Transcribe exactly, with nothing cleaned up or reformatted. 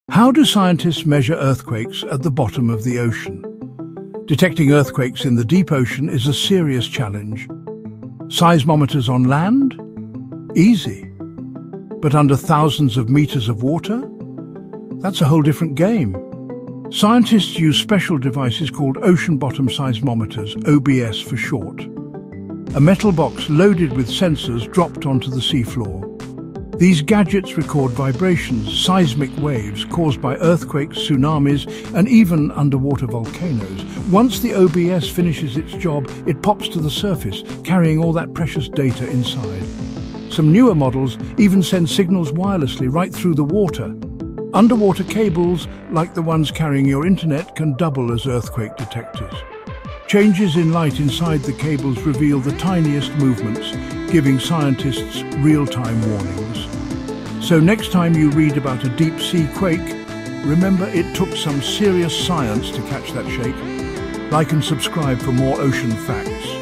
How do scientists measure earthquakes at the bottom of the ocean? Detecting earthquakes in the deep ocean is a serious challenge. Seismometers on land? Easy. But under thousands of meters of water? That's a whole different game. Scientists use special devices called Ocean Bottom Seismometers, O B S for short. A metal box loaded with sensors dropped onto the seafloor. These gadgets record vibrations, seismic waves caused by earthquakes, tsunamis, and even underwater volcanoes. Once the O B S finishes its job, it pops to the surface, carrying all that precious data inside. Some newer models even send signals wirelessly right through the water. Underwater cables, like the ones carrying your internet, can double as earthquake detectors. Changes in light inside the cables reveal the tiniest movements, giving scientists real-time warnings. So next time you read about a deep-sea quake, remember it took some serious science to catch that shake. Like and subscribe for more ocean facts.